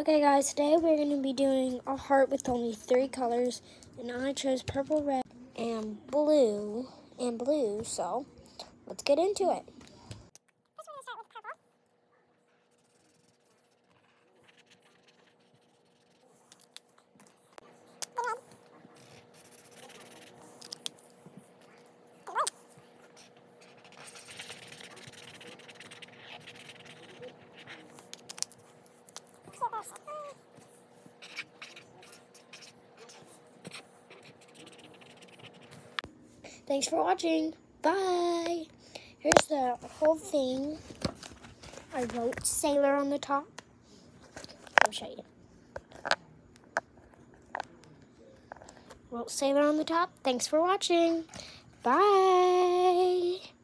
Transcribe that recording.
Okay guys, today we're going to be doing a heart with only 3 colors, and I chose purple, red, and blue, so let's get into it. First we're going to start with purple. The red. The white. Thanks for watching. Bye. Here's the whole thing. I wrote Sailor on the top. I'll show you. Wrote Sailor on the top. Thanks for watching. Bye.